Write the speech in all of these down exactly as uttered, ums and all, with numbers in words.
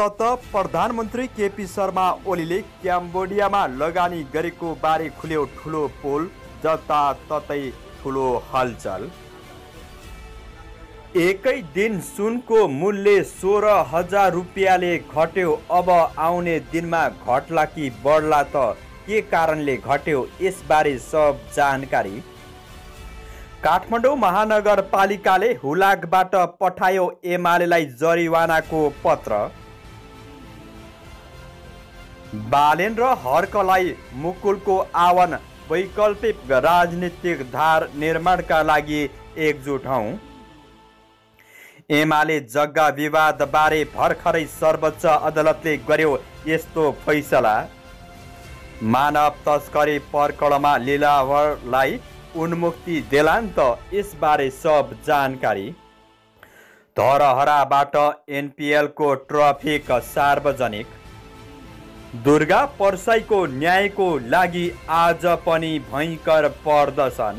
त प्रधानमन्त्री केपी शर्मा ओलीले क्याम्बोडियामा लगानी गरेको बारे खुल्यो ठुलो पोल, जताततै ठुलो हलचल। एकै दिन सुनको मूल्य सोह्र हजार रुपियाँले घट्यो। अब आउने दिनमा घट्ला कि बढ्ला त के कारणले घट्यो, यसबारे सब जानकारी। काठमाडौँ महानगरपालिकाले हुलाकबाट पठायो एमालेलाई जरिवानाको पत्र। बालेन र हर्कलाई मुकुलको आह्वान, वैकल्पिक राजनीतिक धार निर्माणका लागि एकजुट हौं। एमाले जग्गा विवाद बारे भर्खरै सर्वोच्च अदालतले गर्यो यस्तो फैसला। मानव तस्करी प्रकरणमा लिलावरलाई उन्मुक्ति देलान् त, यसबारे सब जानकारी। धरहराबाट एनपिएलको ट्रफिक सार्वजनिक। दुर्गा परसाईको न्यायको लागि आज पनि भयङ्कर प्रदर्शन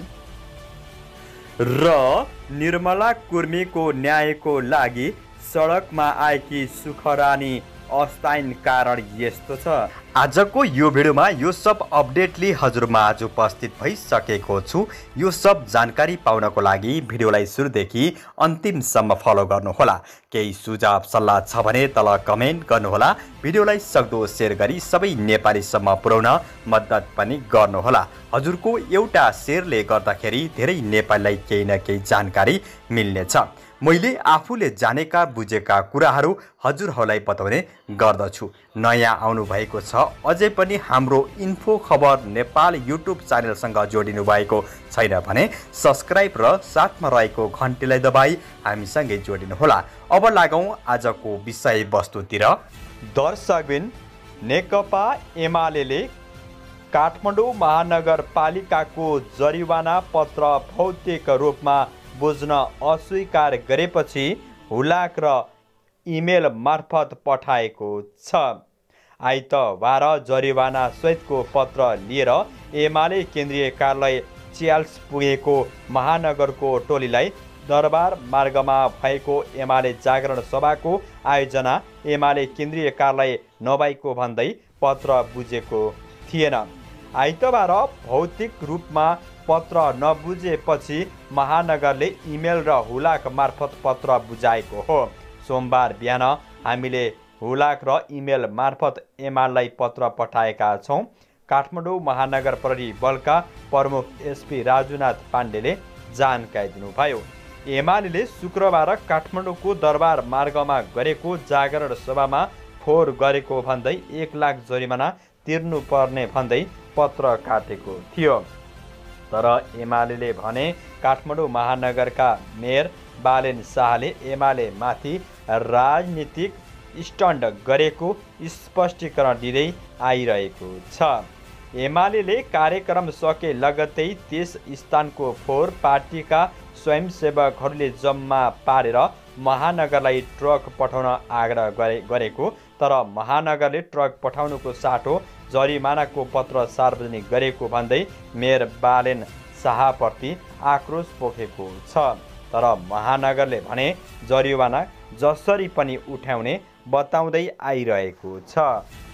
र निर्मला कुर्मीको न्यायको लागि सडकमा आएकी सुखरानी अस्थायी कारण यस्तो छ। आजको यो भिडियोमा यो सब अपडेटले हजुरमा आज उपस्थित भइसकेको छु। यो सब जानकारी पाउनको लागि भिडियोलाई सुरुदेखि अन्तिमसम्म फलो गर्नुहोला। केही सुझाव सल्लाह छ भने तल कमेन्ट गर्नुहोला। भिडियोलाई सक्दो सेयर गरी सबै नेपालीसम्म पुर्याउन मद्दत पनि गर्नुहोला। हजुरको एउटा सेयरले गर्दाखेरि धेरै नेपालीलाई केही न केही जानकारी मिल्नेछ। मैले आफूले जानेका बुझेका कुराहरू हजुरहरूलाई बताउने गर्दछु। नयाँ आउनु भएको छ अझै पनि हाम्रो इन्फो खबर नेपाल युट्युब च्यानलसँग जोडिनु भएको छैन भने सब्सक्राइब र साथमा रहेको घन्टीलाई दबाई हामीसँगै जोडिनुहोला। अब लागौँ आजको विषयवस्तुतिर। दर्शकबिन, नेकपा एमालेले काठमाडौँ महानगरपालिकाको जरिवाना पत्र भौतिक रूपमा बुझ्न अस्वीकार गरेपछि हुलाक र इमेल मार्फत पठाएको छ। आइतबार जरिवाना सहितको पत्र लिएर एमाले केन्द्रीय कार्यालय च्याल्स पुगेको महानगरको टोलीलाई दरबार मार्गमा भएको एमाले जागरण सभाको आयोजना एमाले केन्द्रीय कार्यालय नभएको भन्दै पत्र बुझेको थिएन। आइतबार भौतिक रूपमा पत्र नबुझेपछि महानगरले इमेल र हुलाक मार्फत पत्र बुझाएको हो। सोमबार बिहान हामीले हुलाक र इमेल मार्फत एमालेलाई पत्र पठाएका छौँ। काठमाडौँ महानगर प्रहरी बलका प्रमुख एसपी राजुनाथ पाण्डेले जानकारी दिनुभयो। एमाले शुक्रबार काठमाडौँको दरबार मार्गमा गरेको जागरण सभामा फोहोर गरेको भन्दै एक लाख जरिमाना तिर्नुपर्ने भन्दै पत्र काटेको थियो। तर एमाले भने काठमाडौँ महानगरका मेयर बालेन शाहले एमाले माथि राजनीतिक स्टन्ट गरेको स्पष्टीकरण दिँदै आइरहेको छ। एमाले कार्यक्रम सके लगत्तै त्यस स्थानको फोहोर पार्टीका स्वयंसेवकहरूले जम्मा पारेर महानगरलाई ट्रक पठाउन आग्रह गरे गरेको तर महानगरले ट्रक पठाउनुको साटो जरिमानाको पत्र सार्वजनिक गरेको भन्दै मेयर बालेन शाहप्रति आक्रोश पोखेको छ। तर महानगरले भने जरिवाना जसरी पनि उठाउने बताउँदै आइरहेको छ।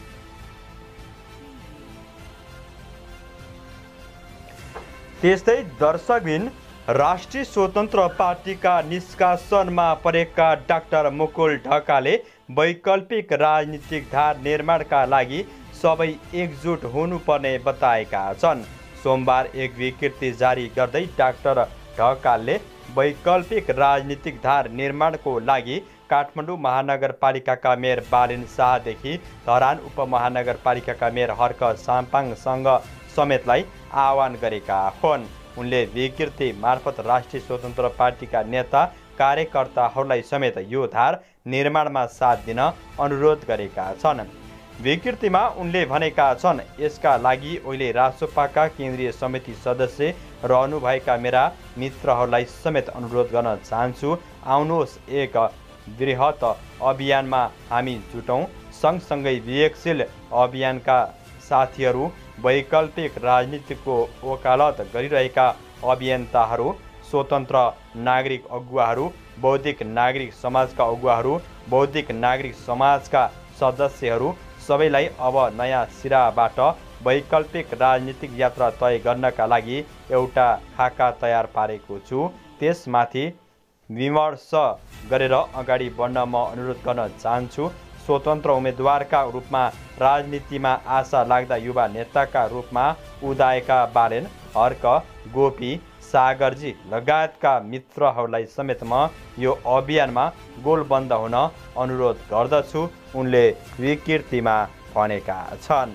त्यस्तै दर्शकबिन, राष्ट्रिय स्वतन्त्र पार्टीका निष्कासनमा परेका डाक्टर मुकुल ढकालले वैकल्पिक राजनीतिक धार निर्माणका लागि सबै एकजुट हुनुपर्ने बताएका छन्। सोमबार एक विज्ञप्ति जारी गर्दै डाक्टर ढकालले वैकल्पिक राजनीतिक धार निर्माणको लागि काठमाडौँ महानगरपालिकाका मेयर बालेन शाहदेखि धरान उपमहानगरपालिकाका मेयर हर्क साम्पाङसँग समेतलाई आह्वान गरेका हुन्। उनले विज्ञप्ति मार्फत राष्ट्रिय स्वतन्त्र पार्टीका नेता कार्यकर्ताहरूलाई समेत यो धार निर्माणमा साथ दिन अनुरोध गरेका छन्। विकृतिमा उनले भनेका छन्, यसका लागि अहिले रासोपाका केन्द्रीय समिति सदस्य रहनुभएका मेरा मित्रहरूलाई समेत अनुरोध गर्न चाहन्छु। आउनुहोस्, एक बृहत अभियानमा हामी जुटौँ। सँगसँगै विवेकशील अभियानका साथीहरू, वैकल्पिक राजनीतिको वकालत गरिरहेका अभियन्ताहरू, स्वतन्त्र नागरिक अगुवाहरू, बौद्धिक नागरिक समाजका अगुवाहरू, बौद्धिक नागरिक समाजका सदस्यहरू सबैलाई अब नयाँ सिराबाट वैकल्पिक राजनीतिक यात्रा तय गर्नका लागि एउटा खाका तयार पारेको छु। त्यसमाथि विमर्श गरेर अगाडि बढ्न म अनुरोध गर्न चाहन्छु। स्वतन्त्र उम्मेदवारका रूपमा राजनीतिमा आशा लाग्दा युवा नेताका रूपमा उदाएका बालेन, हर्क, गोपी, सागरजी लगायतका मित्रहरूलाई समेत म यो अभियानमा गोलबन्द हुन अनुरोध गर्दछु, उनले विज्ञप्तिमा भनेका छन्।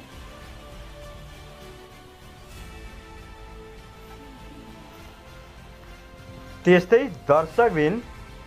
त्यस्तै दर्शकबिन,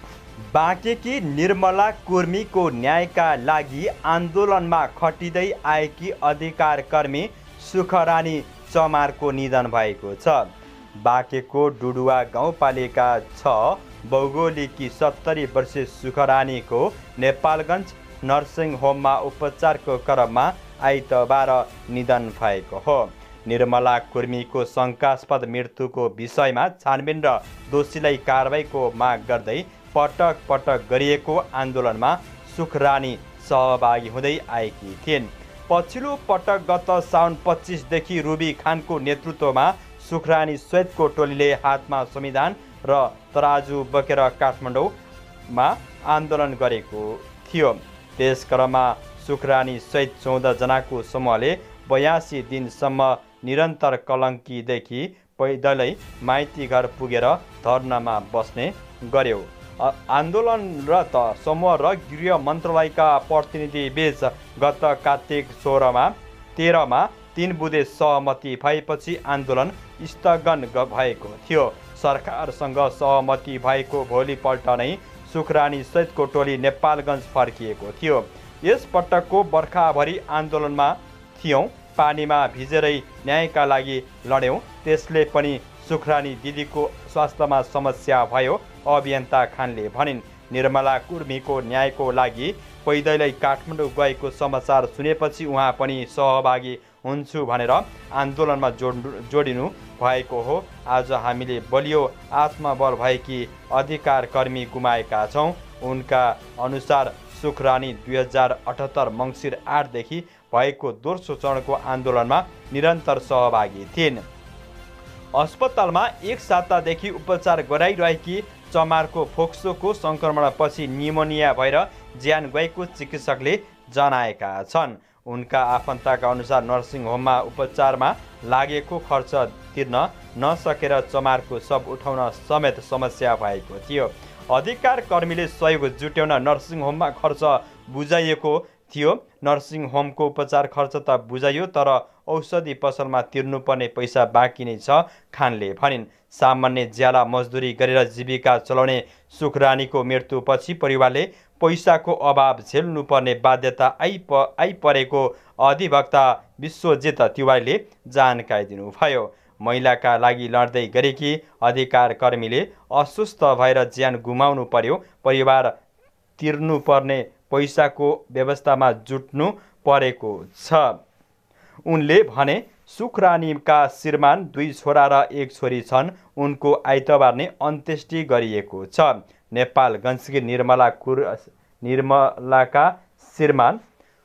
बाँकेकी निर्मला कुर्मीको न्यायका लागि आन्दोलनमा खटिँदै आएकी अधिकार कर्मी सुखरानी चमारको निधन भएको छ। बाँकेको डुडुवा गाउँपालिका छ भौगोलिकी सत्तरी वर्षीय सुखरानीको नेपालगञ्ज नर्सिङ होममा उपचारको क्रममा आइतबार निधन भएको हो। निर्मला कुर्मीको शङ्कास्पद मृत्युको विषयमा छानबिन र दोषीलाई कारबाहीको माग गर्दै पटक पटक गरिएको आन्दोलनमा सुखरानी सहभागी हुँदै आएकी थिइन्। पछिल्लो पटक गत साउन पच्चिसदेखि रुबी खानको नेतृत्वमा सुखरानी सहितको टोलीले हातमा संविधान र तराजु बोकेर काठमाडौँमा आन्दोलन गरेको थियो। त्यस क्रममा सुखरानी सहित चौध जनाको समूहले बयासी दिनसम्म निरन्तर कलङ्कीदेखि पैदलै माइती घर पुगेर धर्नामा बस्ने गर्यो। आन्दोलनरत समूह र गृह मन्त्रालयका प्रतिनिधि बीच गत कार्तिक सोह्रमा तेह्रमा तीन बुँदे सहमति भएपछि आन्दोलन स्थगन भएको थियो। सरकारसँग सहमति भएको भोलिपल्ट नै सुखरानी सहितको टोली नेपालगञ्ज फर्किएको थियो। यस पटकको बर्खाभरि आन्दोलनमा थियौँ, पानीमा भिजेरै न्यायका लागि लड्यौँ। त्यसले पनि सुखरानी दिदीको स्वास्थ्यमा समस्या भयो, अभियन्ता खानले भनिन्। निर्मला कुर्मीको न्यायको लागि पैदलै काठमाडौँ गएको समाचार सुनेपछि उहाँ पनि सहभागी हुन्छु भनेर आन्दोलनमा जोड जोडिनु भएको हो। आज हामीले बलियो आत्मबल भएकी अधिकार कर्मी गुमाएका छौँ। उनका अनुसार सुखरानी दुई हजार अठहत्तर मङ्सिर आठदेखि भएको दोस्रो चरणको आन्दोलनमा निरन्तर सहभागी थिइन्। अस्पतालमा एक सातादेखि उपचार गराइरहेकी चमारको फोक्सोको सङ्क्रमणपछि निमोनिया भएर ज्यान गएको चिकित्सकले जनाएका छन्। उनका आफन्तका अनुसार नर्सिङ होममा उपचारमा लागेको खर्च तिर्न नसकेर चमारको शव उठाउन समेत समस्या भएको थियो। अधिकार कर्मीले सहयोग जुट्याउन नर्सिङ होममा खर्च बुझाइएको थियो। नर्सिङ होमको उपचार खर्च त बुझाइयो, तर औषधि पसलमा तिर्नुपर्ने पैसा बाँकी नै छ, खानले भनिन्। सामान्य ज्याला मजदुरी गरेर जीविका चलाउने सुखरानीको मृत्युपछि परिवारले पैसाको अभाव झेल्नुपर्ने बाध्यता आइप आइपरेको अधिवक्ता विश्वजित तिवारीले जानकारी दिनुभयो। महिलाका लागि लड्दै गरेकी अधिकार कर्मीले अस्वस्थ भएर ज्यान गुमाउनु पर्यो, परिवार तिर्नुपर्ने पैसाको व्यवस्थामा जुट्नु परेको छ। उनले भने सुखरानीका श्रीमान दुई छोरा र एक छोरी छन्। उनको आइतबार नै अन्त्येष्टि गरिएको छ। नेपालगञ्जकी निर्मला कुर निर्मलाका श्रीमान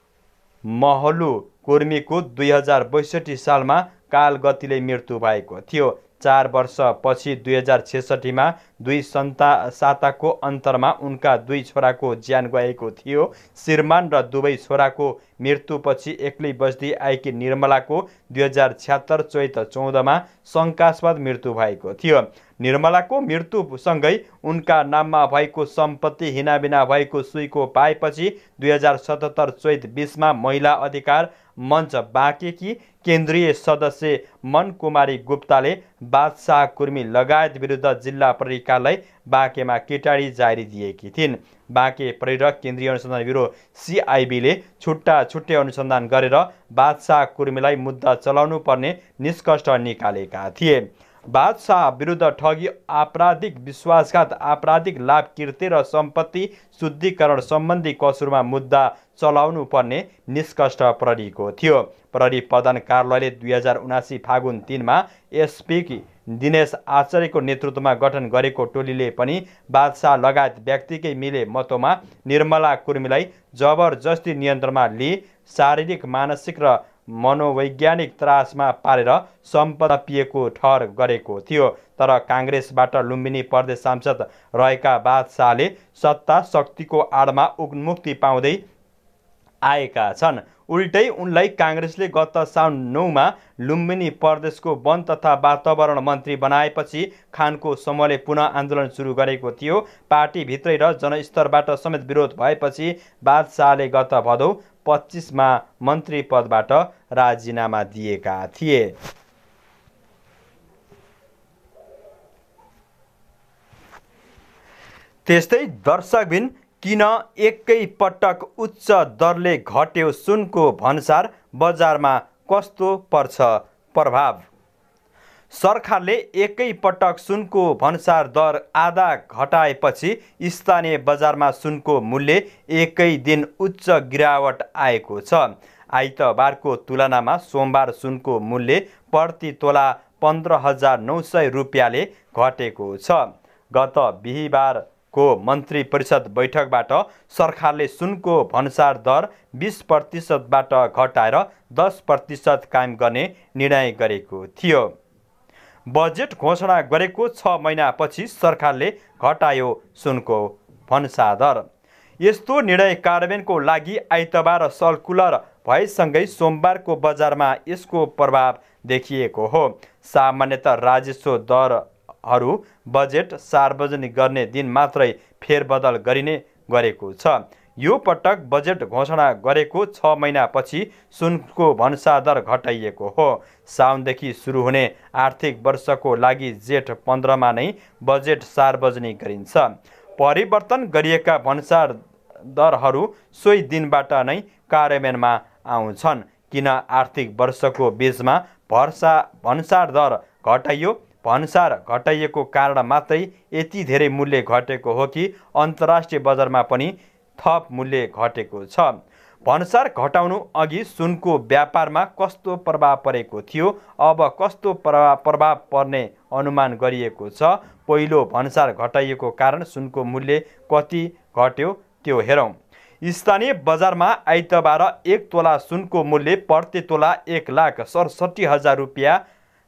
महलु कुर्मीको दुई हजार बैसठी सालमा कालगतिले मृत्यु भएको थियो। चार वर्षपछि दुई हजार छेसठीमा दुई सन्ता साताको अन्तरमा उनका दुई छोराको ज्यान गएको थियो। श्रीमान र दुवै छोराको मृत्युपछि एक्लै बस्दै आएकी निर्मलाको दुई हजार छ्यात्तर चैत चौधमा शङ्कास्पद मृत्यु भएको थियो। निर्मलाको मृत्युसँगै उनका नाममा भएको सम्पत्ति हिनाबिना भएको सुइको पाएपछि दुई हजार सतहत्तर चैत बिसमा महिला अधिकार मञ्च बाँकेकी केन्द्रीय सदस्य मनकुमारी गुप्ताले बादशाह कुर्मी लगायत विरुद्ध जिल्ला प्रहरी कार्यालय बाँकेमा केटाडी जारी दिएकी थिइन्। बाँके प्रहरी र केन्द्रीय अनुसन्धान ब्युरो सिआइबीले छुट्टा छुट्टै अनुसन्धान गरेर बादशाह कुर्मीलाई मुद्दा चलाउनु पर्ने निष्कर्ष निकालेका थिए। बादशाह विरुद्ध ठगी, आपराधिक विश्वासघात, आपराधिक लाभ, कीर्ति र सम्पत्ति शुद्धिकरण सम्बन्धी कसुरमा मुद्दा चलाउनु पर्ने निष्कर्ष प्रहरीको थियो। प्रहरी प्रधान कार्यालयले दुई हजार उनासी फागुन तिनमा एसपी दिनेश आचार्यको नेतृत्वमा गठन गरेको टोलीले पनि बादशाह लगायत व्यक्तिकै मिले मतोमा निर्मला कुर्मीलाई जबरजस्ती नियन्त्रणमा लिई शारीरिक मानसिक र मनोवैज्ञानिक त्रासमा पारेर सम्पदा पिएको ठहर गरेको थियो। तर काङ्ग्रेसबाट लुम्बिनी प्रदेश सांसद रहेका बादशाहले सत्ता शक्तिको आडमा उन्मुक्ति पाउँदै आएका छन्। उल्टै उनलाई काङ्ग्रेसले गत साउन नौमा लुम्बिनी प्रदेशको वन तथा वातावरण मन्त्री बनाएपछि खानको समूहले पुनः आन्दोलन सुरु गरेको थियो। पार्टीभित्रै र जनस्तरबाट समेत विरोध भएपछि बादशाहले गत भदौ पच्चिसमा मन्त्री पदबाट राजीनामा दिएका थिए। त्यस्तै दर्शकबिन किन एकै पटक उच्च दरले घट्यो सुनको भन्सार, बजारमा कस्तो पर्छ प्रभाव? सरकारले एकै पटक सुनको भन्सार दर आधा घटाएपछि स्थानीय बजारमा सुनको मूल्य एकै दिन उच्च गिरावट आएको छ। आइतबारको तुलनामा सोमबार सुनको मूल्य प्रति तोला पन्ध्र हजार नौ सय रुपियाँले घटेको छ। गत बिहिबार को मन्त्री परिषद बैठकबाट सरकारले सुनको भन्सार दर बीस प्रतिशतबाट घटाएर दस प्रतिशत कायम गर्ने निर्णय गरेको थियो। बजेट घोषणा गरेको छ महिनापछि सरकारले घटायो सुनको भन्सार दर। यस्तो निर्णय कार्यान्वयनको लागि आइतबार सर्कुलर भएसँगै सोमबारको बजारमा यसको प्रभाव देखिएको हो। सामान्यतः राजस्व दर हरू बजेट सार्वजनिक गर्ने दिन मात्रै फेरबदल गरिने गरेको छ। यो पटक बजेट घोषणा गरेको छ महिनापछि सुनको भन्सार दर घटाइएको हो। साउनदेखि सुरु हुने आर्थिक वर्षको लागि जेठ पन्ध्रमा नै बजेट सार्वजनिक गरिन्छ। परिवर्तन गरिएका भन्सार दरहरू सोही दिनबाट नै कार्यान्वयनमा आउँछन्। किन आर्थिक वर्षको बीचमा भर्सा भन्सार दर घटाइयो? भन्सार घटाइएको कारण मात्रै यति धेरै मूल्य घटेको हो कि अन्तर्राष्ट्रिय बजारमा पनि थप मूल्य घटेको छ? भन्सार घटाउनु अघि सुनको व्यापारमा कस्तो प्रभाव परेको थियो? अब कस्तो प्रभाव पर्ने अनुमान गरिएको छ? पहिलो, भन्सार घटाइएको कारण सुनको मूल्य कति घट्यो त्यो हेरौँ। स्थानीय बजारमा आइतबार एक तोला सुनको मूल्य प्रति तोला एक लाख सडसठी हजार रुपियाँ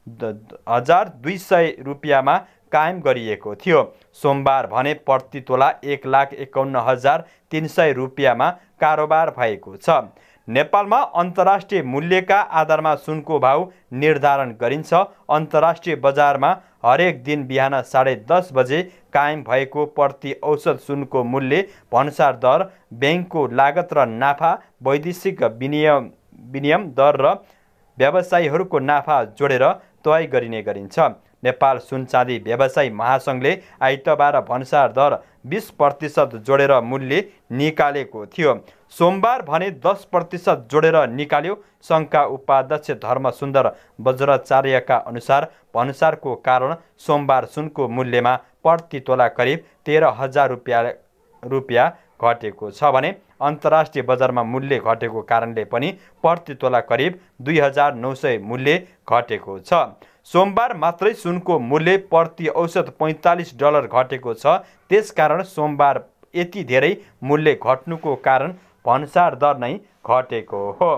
हजार दुई सय रुपियाँमा कायम गरिएको थियो। सोमबार भने प्रति तोला एक लाख एकाउन्न हजार तिन सय रुपियाँमा कारोबार भएको छ। नेपालमा अन्तर्राष्ट्रिय मूल्यका आधारमा सुनको भाव निर्धारण गरिन्छ। अन्तर्राष्ट्रिय बजारमा हरेक दिन बिहान साढे दस बजे कायम भएको प्रति औसत सुनको मूल्य भन्सार दर ब्याङ्कको लागत र नाफा, वैदेशिक विनिमय विनिमय दर र व्यवसायीहरूको नाफा जोडेर तय गरिने गरिन्छ। नेपाल सुन चाँदी व्यवसायी महासङ्घले आइतबार भन्सार दर बीस प्रतिशत जोडेर मूल्य निकालेको थियो। सोमबार भने दस प्रतिशत जोडेर निकाल्यो। सङ्घका उपाध्यक्ष धर्मसुन्दर वज्राचार्यका अनुसार भन्सारको कारण सोमबार सुनको मूल्यमा प्रति तोला करिब तेह्र हजार रुपियाँ रुपियाँ घटेको छ भने अन्तर्राष्ट्रिय बजारमा मूल्य घटेको कारणले पनि प्रति तोला करिब दुई हजार नौ सय मूल्य घटेको छ। सोमबार मात्रै सुनको मूल्य प्रति औसत पैँतालिस डलर घटेको छ। त्यसकारण सोमबार यति धेरै मूल्य घट्नुको कारण भन्सार दर नै घटेको हो।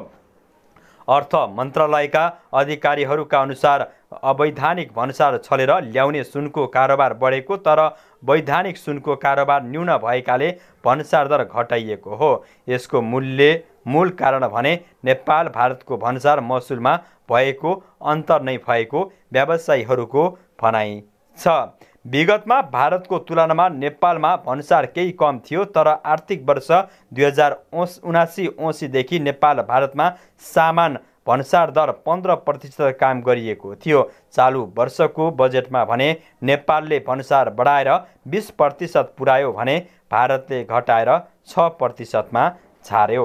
अर्थ मन्त्रालयका अधिकारीहरूका अनुसार अवैधानिक भन्सार छलेर ल्याउने सुनको कारोबार बढेको, तर वैधानिक सुनको कारोबार न्यून भएकाले भन्सार दर घटाइएको हो। यसको मूल्य मूल कारण भने नेपाल भारतको भन्सार महसुलमा भएको अन्तर नै भएको व्यवसायीहरूको भनाइ छ। विगतमा भारतको तुलनामा नेपालमा भन्सार केही कम थियो, तर आर्थिक वर्ष दुई हजार उनासी औँसीदेखि नेपाल भारतमा सामान भन्सार दर पन्ध्र प्रतिशत कायम गरिएको थियो। चालु वर्षको बजेटमा भने नेपालले भन्सार बढाएर बीस प्रतिशत पुर्यायो भने भारतले घटाएर छ प्रतिशतमा छाड्यो।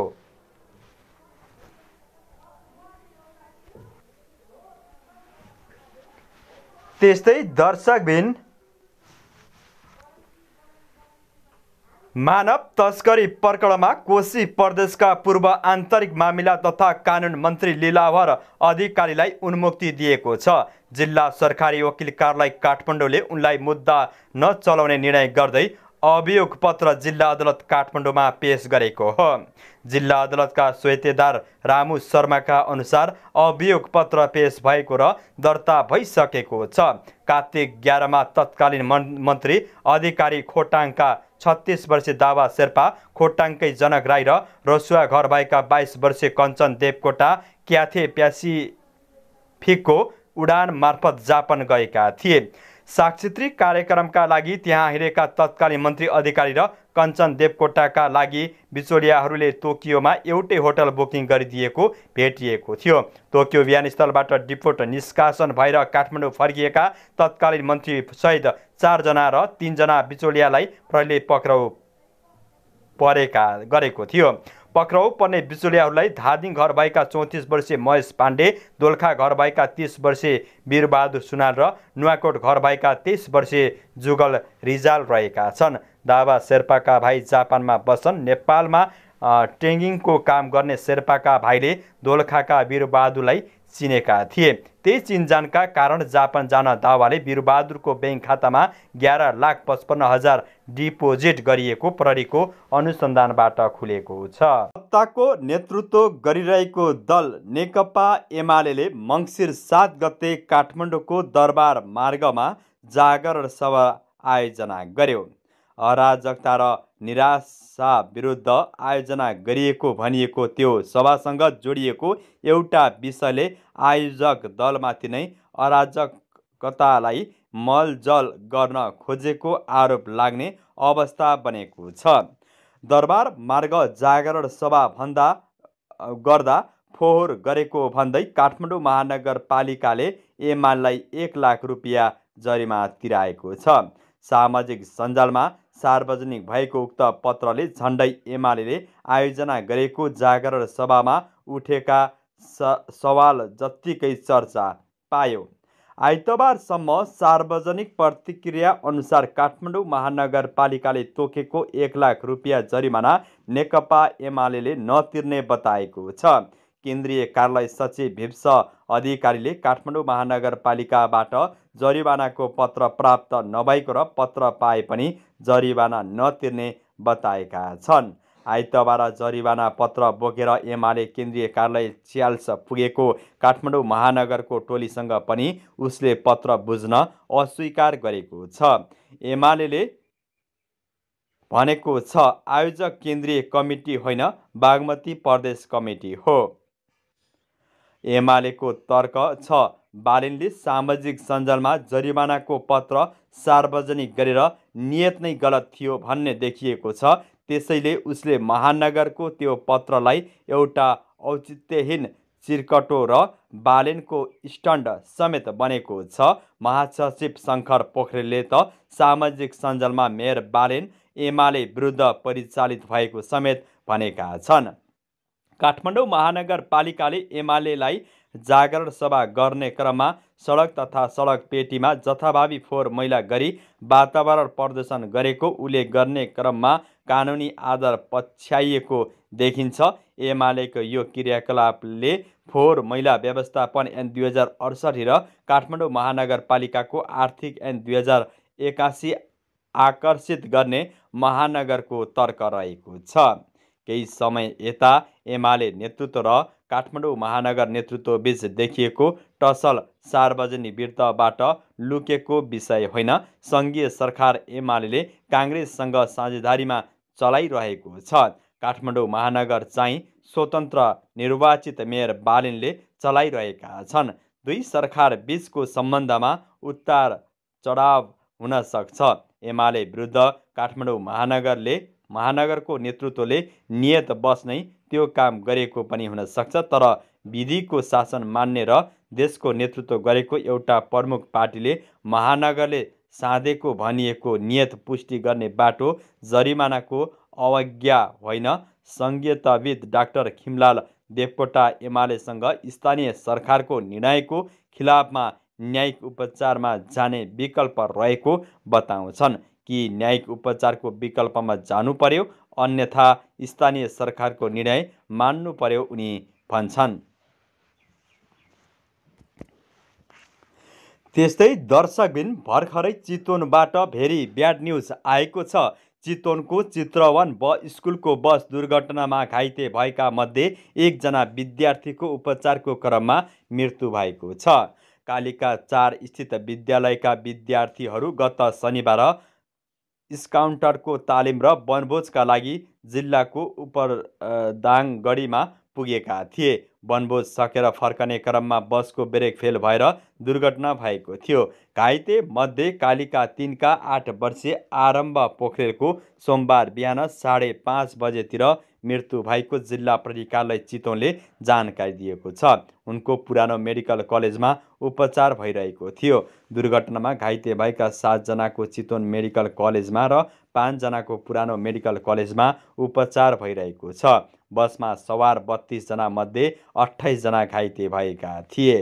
त्यस्तै दर्शकबिन मानव तस्करी प्रकरणमा कोशी प्रदेशका पूर्व आन्तरिक मामिला तथा कानुन मन्त्री लीलाधर अधिकारीलाई उन्मुक्ति दिएको छ। जिल्ला सरकारी वकिल कार्यालय काठमाडौँले उनलाई मुद्दा नचलाउने निर्णय गर्दै अभियोग पत्र जिल्ला अदालत काठमाडौँमा पेश गरेको हो। जिल्ला अदालतका सोतेदार रामु शर्माका अनुसार अभियोग पत्र पेश भएको र दर्ता भइसकेको छ। कार्तिक एघारमा तत्कालीन मन्त्री अधिकारी खोटाङका छत्तीस वर्षीय दावा शेर्पा, खोटाङकै जनक राई र रसुवा घर भएका बाइस वर्षीय कञ्चन देवकोटा क्याथे प्यासिफिकको उडान मार्फत जापान गएका थिए। साक्षात्कार कार्यक्रमका लागि त्यहाँ हिँडेका तत्कालीन मन्त्री अधिकारी र कञ्चन देवकोटाका लागि बिचौलियाहरूले टोकियोमा एउटै होटल बुकिङ गरिदिएको भेटिएको थियो। टोकियो विमानस्थलबाट डिपोट निष्कासन भएर काठमाडौँ फर्किएका तत्कालीन मन्त्री सहित चारजना र तीनजना बिचौलियालाई प्रहरीले पक्राउ परेका गरेको थियो। पक्राउ पर्ने बिचौलियाहरूलाई धादिङ घर भएका चौतिस वर्षीय महेश पाण्डे, दोलखा घर भएका तीस वर्षीय वीरबहादुर सुनाल र नुवाकोट घर भएका तेइस वर्षीय जुगल रिजाल रहेका छन्। दावा शेर्पाका भाइ जापानमा बस्छन्। नेपालमा ट्रेनिङको काम गर्ने शेर्पाका भाइले दोलखाका वीरबहादुरलाई चिनेका थिए। त्यही चिनजानका कारण जापान जान दावाले वीरबहादुरको ब्याङ्क खातामा एघार लाख पचपन्न हजार डिपोजिट गरिएको प्रहरीको अनुसन्धानबाट खुलेको छ। सत्ताको नेतृत्व गरिरहेको दल नेकपा एमाले मङ्सिर सात गते काठमाडौँको दरबार मार्गमा जागरण सभा आयोजना गर्यो। अराजकता र निराशा विरुद्ध आयोजना गरिएको भनिएको त्यो सभासँग जोडिएको एउटा विषयले आयोजक दलमाथि नै अराजकतालाई मलजल गर्न खोजेको आरोप लाग्ने अवस्था बनेको छ। दरबार मार्ग जागरण सभा भन्दा गर्दा फोहोर गरेको भन्दै काठमाडौँ महानगरपालिकाले एमालेलाई एक लाख रुपियाँ जरिमा तिराएको छ। सामाजिक सञ्जालमा सार्वजनिक भएको उक्त पत्रले झन्डै एमाले आयोजना गरेको जागरण सभामा उठेका सवाल जत्तिकै चर्चा पायो। आइतबारसम्म सार्वजनिक प्रतिक्रिया अनुसार काठमाडौँ महानगरपालिकाले तोकेको एक लाख रुपियाँ जरिमाना नेकपा एमाले नतिर्ने बताएको छ। केन्द्रीय कार्यालय सचिव भिप्स अधिकारीले काठमाडौँ महानगरपालिकाबाट जरिवानाको पत्र प्राप्त नभएको र पत्र पाए पनि जरिवाना नतिर्ने बताएका छन्। आइतबार जरिवाना पत्र बोकेर एमाले केन्द्रीय कार्यालय च्याल्स पुगेको काठमाडौँ महानगरको टोलीसँग पनि उसले पत्र बुझ्न अस्वीकार गरेको छ। एमाले भनेको छ आयोजक केन्द्रीय कमिटी होइन, बागमती प्रदेश कमिटी हो। एमालेको तर्क छ बालेनले सामाजिक सञ्जालमा जरिवानाको पत्र सार्वजनिक गरेर नियत नै गलत थियो भन्ने देखिएको छ। त्यसैले उसले महानगरको त्यो पत्रलाई एउटा औचित्यहीन चिरकटो र बालेनको स्टन्ड समेत बनेको छ। महासचिव शङ्कर पोखरेलले त सामाजिक सञ्जालमा मेयर बालेन एमाले विरुद्ध परिचालित भएको समेत भनेका छन्। काठमाडौँ महानगरपालिकाले एमालेलाई जागरण सभा गर्ने क्रममा सडक तथा सडक पेटीमा जथाभावी फोहोर मैला गरी वातावरण प्रदूषण गरेको उल्लेख गर्ने क्रममा कानुनी आधार पछ्याइएको देखिन्छ। एमालेको यो क्रियाकलापले फोहोर मैला व्यवस्थापन ऐन दुई हजार अडसठी र काठमाडौँ महानगरपालिकाको आर्थिक ऐन दुई हजार एकासी आकर्षित गर्ने महानगरको तर्क रहेको छ। केही समय यता एमाले नेतृत्व र काठमाडौँ महानगर नेतृत्व बीच देखिएको टसल सार्वजनिक विरुद्धबाट लुकेको विषय होइन। सङ्घीय सरकार एमाले काङ्ग्रेससँग साझेदारीमा चलाइरहेको छ। काठमाडौँ महानगर चाहिँ स्वतन्त्र निर्वाचित मेयर बालेनले चलाइरहेका छन्। दुई सरकार बीचको सम्बन्धमा उतार चढाव हुन सक्छ। एमाले विरुद्ध काठमाडौँ महानगरले महानगरको नेतृत्वले नियत बस्नै त्यो काम गरेको पनि हुन सक्छ। तर विधिको शासन मान्ने र देशको नेतृत्व गरेको एउटा प्रमुख पार्टीले महानगरले साधेको भनिएको नियत पुष्टि गर्ने बाटो जरिमानाको अवज्ञा होइन। सङ्घीयताविद डाक्टर खिमलाल देवकोटा एमालेसँग स्थानीय सरकारको निर्णयको खिलाफमा न्यायिक उपचारमा जाने विकल्प रहेको बताउँछन्। कि न्यायिक उपचारको विकल्पमा जानु पर्यो, अन्यथा स्थानीय सरकारको निर्णय मान्नु पर्यो उनी भन्छन्। त्यस्तै दर्शकबिन भर्खरै चितवनबाट भेरी ब्याड न्युज आएको छ। चितवनको चित्रवन ब स्कुलको बस दुर्घटनामा घाइते भएका मध्ये एकजना विद्यार्थीको उपचारको क्रममा मृत्यु भएको छ। कालिका चार स्थित विद्यालयका विद्यार्थीहरू गत शनिबार स्काउटरको तालिम र वनभोजका लागि जिल्लाको उपरदाङगढीमा पुगेका थिए। वनभोज सकेर फर्कने क्रममा बसको ब्रेक फेल भएर दुर्घटना भएको थियो। घाइते मध्ये कालिका तिनका आठ वर्षीय आरम्भ पोखरेलको सोमबार बिहान साढे पाँच बजेतिर मृत्यु भएको जिल्ला प्रहरी चितवनले जानकारी दिएको छ। उनको पुरानो मेडिकल कलेजमा उपचार भइरहेको थियो। दुर्घटनामा घाइते भएका सातजनाको चितवन मेडिकल कलेजमा र पाँचजनाको पुरानो मेडिकल कलेजमा उपचार भइरहेको छ। बसमा सवार बत्तीसजना मध्ये अठाइसजना घाइते भएका थिए।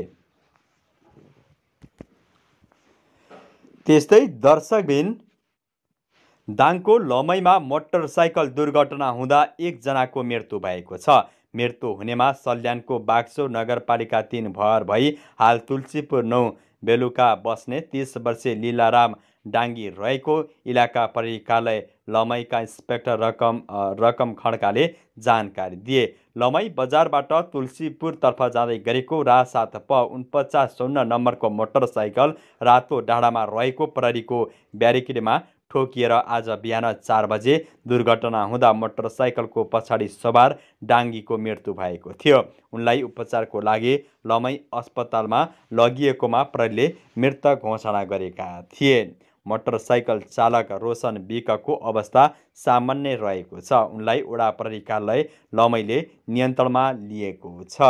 त्यस्तै दर्शकबिन दाङको लमैमा मोटरसाइकल दुर्घटना हुँदा एकजनाको मृत्यु भएको छ। मृत्यु हुनेमा सल्यानको बाक्सो नगरपालिका तीन भर भई हाल तुलसीपुर नौ बेलुका बस्ने तीस वर्षीय लीलाराम डाङ्गी रहेको इलाका प्रहरी कार्यालय लमैका इन्सपेक्टर रकम रकम खड्काले जानकारी दिए। लमै बजारबाट तुलसीपुरतर्फ जाँदै गरेको रासात प उनपचास शून्य नम्बरको मोटरसाइकल रातो डाँडामा रहेको प्रहरीको ब्यारिकेडमा ठोकिएर आज बिहान चार बजे दुर्घटना हुँदा मोटरसाइकलको पछाडि सवार डाङ्गीको मृत्यु भएको थियो। उनलाई उपचारको लागि लमै अस्पतालमा लगिएकोमा प्रहरीले मृत घोषणा गरेका थिए। मोटरसाइकल चालक रोशन विकको अवस्था सामान्य रहेको छ। उनलाई वडा प्रहरी कार्यालय लमैले नियन्त्रणमा लिएको छ।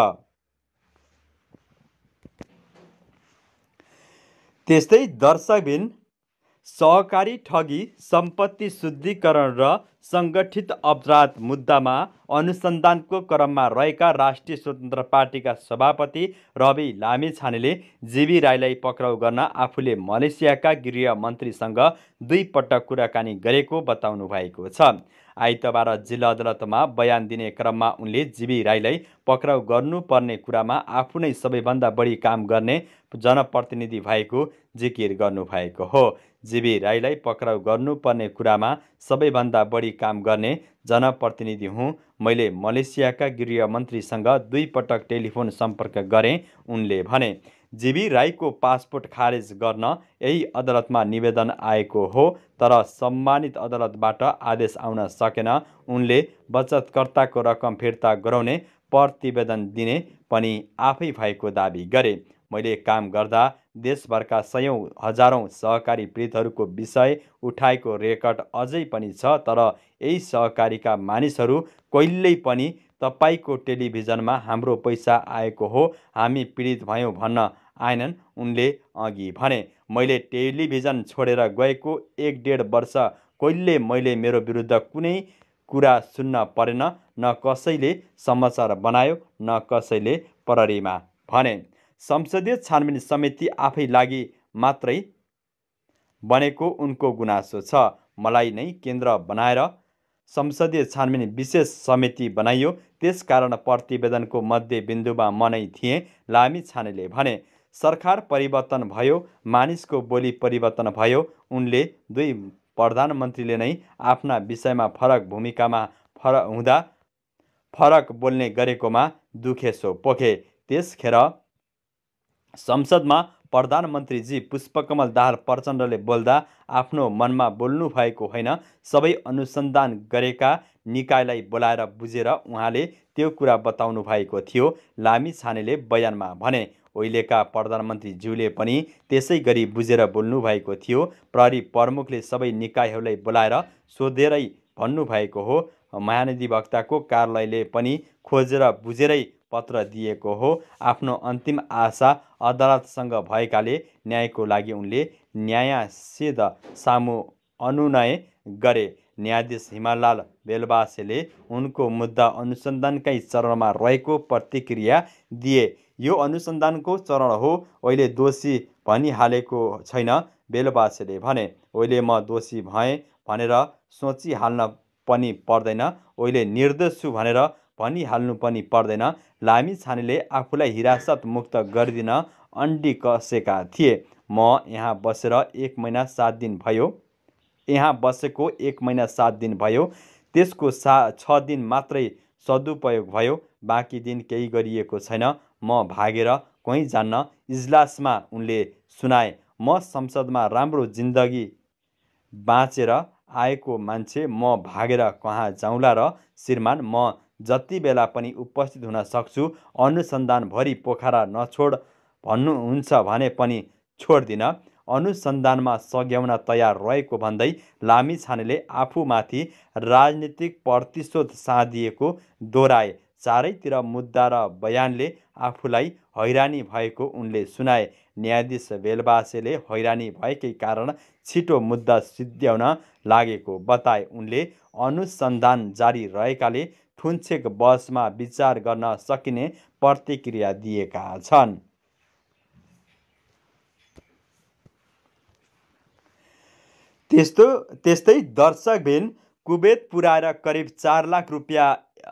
त्यस्तै दर्शकबिन सहकारी ठगी, सम्पत्ति शुद्धिकरण र सङ्गठित अपराध मुद्दामा अनुसन्धानको क्रममा रहेका राष्ट्रिय स्वतन्त्र पार्टीका सभापति रवि लामिछानेले जीवी राईलाई पक्राउ गर्न आफूले मलेसियाका गृह मन्त्रीसँग दुई पटक कुराकानी गरेको बताउनु भएको छ। आइतबार जिल्ला अदालतमा बयान दिने क्रममा उनले जीवी राईलाई पक्राउ गर्नुपर्ने कुरामा आफू नै सबैभन्दा बढी काम गर्ने जनप्रतिनिधि भएको जिकिर गर्नुभएको हो। जीवी राईलाई पक्राउ गर्नुपर्ने कुरामा सबैभन्दा बढी काम गर्ने जनप्रतिनिधि हुँ। मैले मलेसियाका गृह मन्त्रीसँग दुई पटक टेलिफोन सम्पर्क गरेँ, उनले भने। जीवी राईको पासपोर्ट खारेज गर्न यही अदालतमा निवेदन आएको हो, तर सम्मानित अदालतबाट आदेश आउन सकेन। उनले बचतकर्ताको रकम फिर्ता गराउने प्रतिवेदन दिने पनि आफै भएको दाबी गरे। मैले काम गर्दा देशभरका सयौँ हजारौँ सहकारी पीडितहरूको विषय उठाएको रेकर्ड अझै पनि छ, तर यही सहकारीका मानिसहरू कहिल्यै पनि तपाईँको टेलिभिजनमा हाम्रो पैसा आएको हो, हामी पीडित भयौँ भन्न आएनन्, उनले अघि भने। मैले टेलिभिजन छोडेर गएको एक डेढ वर्ष कहिले मैले मेरो विरुद्ध कुनै कुरा सुन्न परेन, न कसैले समाचार बनायो न कसैले प्रहरीमा भने। संसदीय छानबिन समिति आफै लागि मात्रै बनेको उनको गुनासो छ। मलाई नै केन्द्र बनाएर संसदीय छानबिन विशेष समिति बनाइयो, त्यसकारण प्रतिवेदनको मध्यबिन्दुमा म नै थिएँ, लामिछानेले भने। सरकार परिवर्तन भयो, मानिसको बोली परिवर्तन भयो। उनले दुई प्रधानमन्त्रीले नै आफ्ना विषयमा फरक भूमिकामा फरक हुँदा फरक बोल्ने गरेकोमा दुखेसो पोखे। त्यसखेर संसदमा प्रधानमन्त्रीजी पुष्पकमल दाहाल प्रचण्डले बोल्दा आफ्नो मनमा बोल्नु भएको होइन, सबै अनुसन्धान गरेका निकायलाई बोलाएर बुझेर उहाँले त्यो कुरा बताउनु भएको थियो, लामिछानेले बयानमा भने। उहिलेका प्रधानमन्त्रीज्यूले पनि त्यसै गरी बुझेर बोल्नु भएको थियो। प्रहरी प्रमुखले सबै निकायहरूलाई बोलाएर सोधेरै भन्नुभएको हो। महाधिवक्ताको कार्यालयले पनि खोजेर बुझेरै पत्र दिएको हो। आफ्नो अन्तिम आशा अदालतसँग भएकाले न्यायको लागि उनले न्यायाधीश सामु अनुनय गरे। न्यायाधीश हिमाललाल बेलबासेले उनको मुद्दा अनुसन्धानकै चरणमा रहेको प्रतिक्रिया दिए। यो अनुसन्धानको चरण हो, अहिले दोषी भनिहालेको छैन। बेलबासेले भने। ओइले म दोषी भएँ भनेर सोचिहाल्न पनि पर्दैन, ओइले निर्दोष छु भनेर भनिहाल्नु पनि पर्दैन। लामिछानेले आफूलाई हिरासत मुक्त गरिदिन अन्डी कसेका थिए। म यहाँ बसेर एक महिना सात दिन भयो यहाँ बसेको एक महिना सात दिन भयो। त्यसको सा छ दिन मात्रै सदुपयोग भयो, बाँकी दिन केही गरिएको छैन। म भागेर कहीँ जान्न, इजलासमा उनले सुनाए। म संसदमा राम्रो जिन्दगी बाँचेर आएको मान्छे, म भागेर कहाँ जाउँला र? श्रीमान, म जति बेला पनि उपस्थित हुन सक्छु। अनुसन्धानभरि पोखरा नछोड भन्नुहुन्छ भने पनि छोड्दिन। अनुसन्धानमा सघ्याउन तयार रहेको भन्दै लामिछानेले आफूमाथि राजनीतिक प्रतिशोध साधिएको दोहोऱ्याए। चारैतिर मुद्दा र बयानले आफूलाई हैरानी भएको उनले सुनाए। न्यायाधीश बेलबासेले हैरानी भएकै कारण छिटो मुद्दा सिद्ध्याउन लागेको बताए। उनले अनुसन्धान जारी रहेकाले ठुन्चेक बहसमा विचार गर्न सकिने प्रतिक्रिया दिएका छन्। त्यस्तो त्यस्तै दर्शकबिन कुवेत पुर्याएर करिब चार लाख रुपियाँ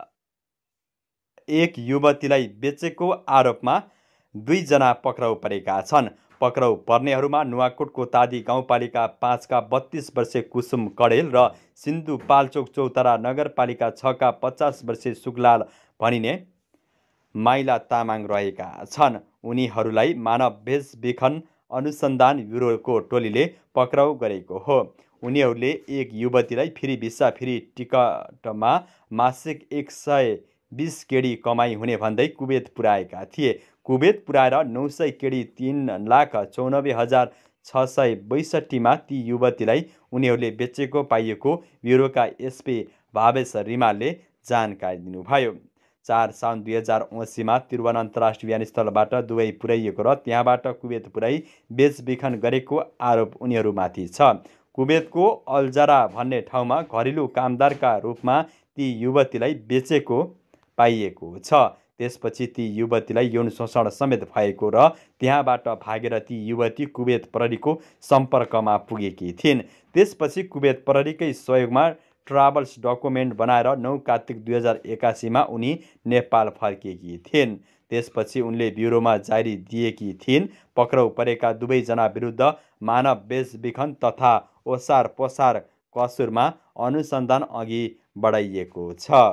एक युवतीलाई बेचेको आरोपमा दुईजना पक्राउ परेका छन्। पक्राउ पर्नेहरूमा नुवाकोटको तादी गाउँपालिका पाँचका बत्तीस वर्षीय कुसुम कडेल र सिन्धुपाल्चोक चौतारा नगरपालिका छका पचास वर्षीय सुकलाल भनिने माइला तामाङ रहेका छन्। उनीहरूलाई मानव बेचबिखन अनुसन्धान ब्युरोको टोलीले पक्राउ गरेको हो। उनीहरूले एक युवतीलाई फ्री भिसा फ्री टिकटमा मासिक एक सय बिस केडी कमाई हुने भन्दै कुवेत पुर्याएका थिए। कुवेत पुर्याएर नौ सय केडी तीन लाख चौनब्बे हजार छ सय बैसठीमा ती युवतीलाई उनीहरूले बेचेको पाइएको ब्युरोका एसपी भावेश रिमालले जानकारी दिनुभयो। चार साउन दुई हजार उन्सीमा त्रिभुवन अन्तर्राष्ट्रिय विमानस्थलबाट दुबई पुर्याइएको र त्यहाँबाट कुवेत पुर्याई बेचबिखन गरेको आरोप उनीहरूमाथि छ। कुवेतको अल्जरा भन्ने ठाउँमा घरेलु कामदारका रूपमा ती युवतीलाई बेचेको पाइएको छ। त्यसपछि ती युवतीलाई यौन शोषण समेत भएको र त्यहाँबाट भागेर ती युवती कुवेत प्रहरीको सम्पर्कमा पुगेकी थिइन्। त्यसपछि कुवेत प्रहरीकै सहयोगमा ट्राभल्स डकुमेन्ट बनाएर नौ कार्तिक दुई हजार एकासीमा उनी नेपाल फर्किएकी थिइन्। त्यसपछि उनले ब्युरोमा जारी दिएकी थिइन्। पक्राउ परेका दुवैजना विरुद्ध मानव बेचबिखन तथा ओसार पसार कसुरमा अनुसन्धान अघि बढाइएको छ।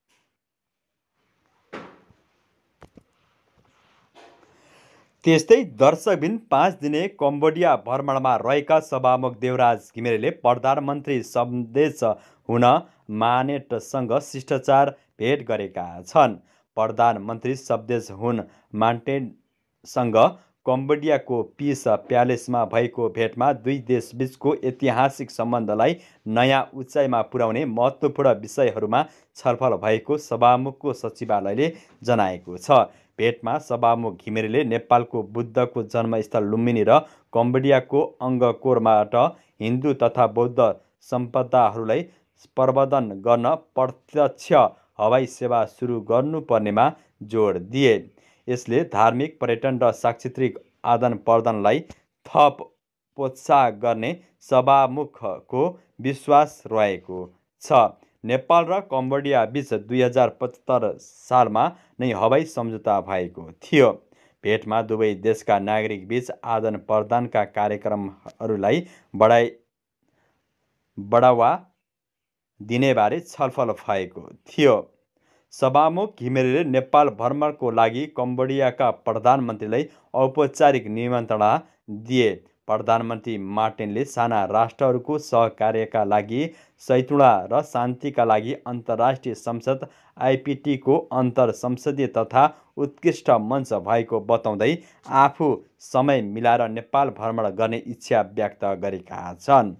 त्यस्तै दर्शकबिन पाँच दिने कम्बोडिया भ्रमणमा रहेका सभामुख देवराज घिमिरेले प्रधानमन्त्री सम्देश हुन मानेटसँग शिष्टाचार भेट गरेका छन्। प्रधानमन्त्री सम्देश हुन मान्टेसँग कम्बोडियाको पिस प्यालेसमा भएको भेटमा दुई देशबीचको ऐतिहासिक सम्बन्धलाई नयाँ उचाइमा पुर्याउने महत्त्वपूर्ण विषयहरूमा छलफल भएको सभामुखको सचिवालयले जनाएको छ। भेटमा सभामुख घिमिरेले नेपालको बुद्धको जन्मस्थल लुम्बिनी र कम्बोडियाको अङ्गकोरबाट हिन्दू तथा बौद्ध सम्पदाहरूलाई प्रवर्धन गर्न प्रत्यक्ष हवाई सेवा सुरु गर्नुपर्नेमा जोड दिए। यसले धार्मिक, पर्यटन र सांस्कृतिक आदान प्रदानलाई थप प्रोत्साहन गर्ने सभामुखको विश्वास रहेको छ। नेपाल र कम्बोडिया बीच दुई हजार पचहत्तर सालमा नै हवाई सम्झौता भएको थियो। भेटमा दुवै देशका नागरिक बीच आदान प्रदानका कार्यक्रमहरूलाई बढाइ बढावा दिनेबारे छलफल भएको थियो। सभामुख घिमिरेले नेपाल भ्रमणको लागि कम्बोडियाका प्रधानमन्त्रीलाई औपचारिक निमन्त्रणा दिए। प्रधानमन्त्री मार्टिनले साना राष्ट्रहरूको सहकार्यका लागि सैतुणा र शान्तिका लागि अन्तर्राष्ट्रिय संसद आइपिटीको अन्तर संसदीय तथा उत्कृष्ट मञ्च भएको बताउँदै आफू समय मिलाएर नेपाल भ्रमण गर्ने इच्छा व्यक्त गरेका छन्।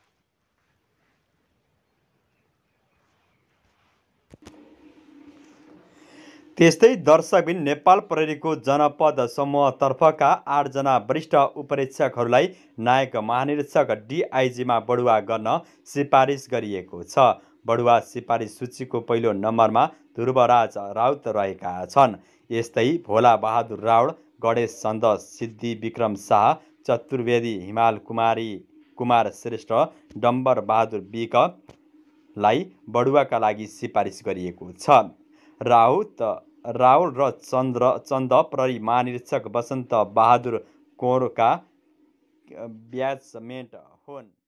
त्यस्तै दर्शकबिन नेपाल प्रहरीको जनपद समूहतर्फका आठजना वरिष्ठ उपरीक्षकहरूलाई नायक महानिरीक्षक डिआइजीमा बढुवा गर्न सिफारिस गरिएको छ। बढुवा सिफारिस सूचीको पहिलो नम्बरमा ध्रुवराज राउत रहेका छन्। यस्तै भोला बहादुर राउत, गणेश चन्द सिद्धि, विक्रम शाह, चतुर्वेदी, हिमाल कुमारी कुमार श्रेष्ठ, डम्बर बहादुर विकलाई बढुवाका लागि सिफारिस गरिएको छ। राहुत राहुल र चन्द्र चन्द प्रहरी महानिरीक्षक वसन्त बहादुर कोरका ब्याचमेट हुन्।